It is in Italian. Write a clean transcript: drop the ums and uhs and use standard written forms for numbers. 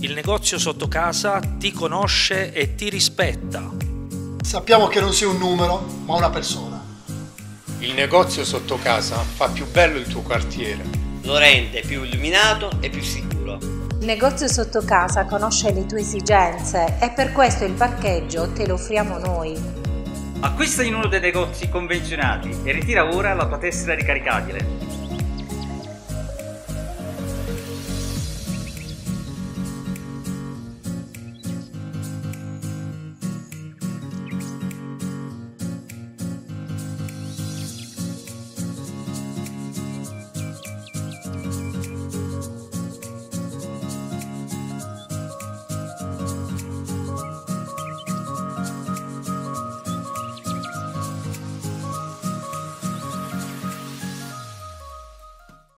Il negozio sotto casa ti conosce e ti rispetta. Sappiamo che non sei un numero, ma una persona. Il negozio sotto casa fa più bello il tuo quartiere. Lo rende più illuminato e più sicuro. Il negozio sotto casa conosce le tue esigenze e per questo il parcheggio te lo offriamo noi. Acquista in uno dei negozi convenzionati e ritira ora la tua tessera ricaricabile.